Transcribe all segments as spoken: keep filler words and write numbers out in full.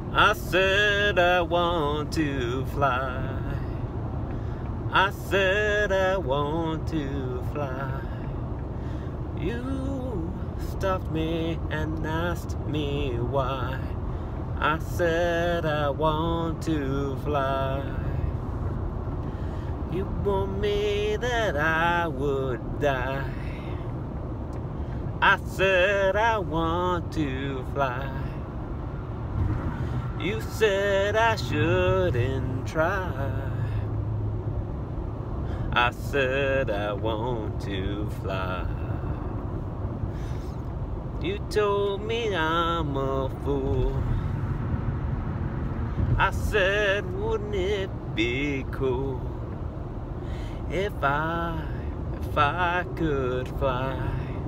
I said I want to fly. I said I want to fly. You stopped me and asked me why. I said I want to fly. You warned me that I would die. I said I want to fly. You said I shouldn't try. I said I want to fly. You told me I'm a fool. I said, wouldn't it be cool if I, if I could fly?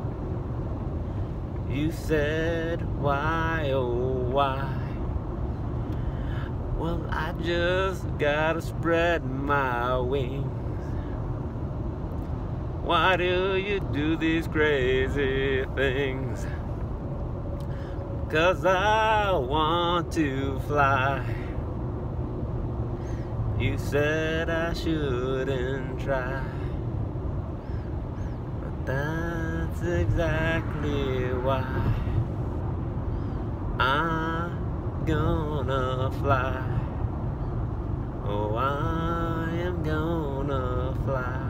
You said, why, oh why? Well, I just gotta spread my wings. Why do you do these crazy things? 'Cause I want to fly. You said I shouldn't try, but that's exactly why I'm gonna fly. Oh, I am gonna fly.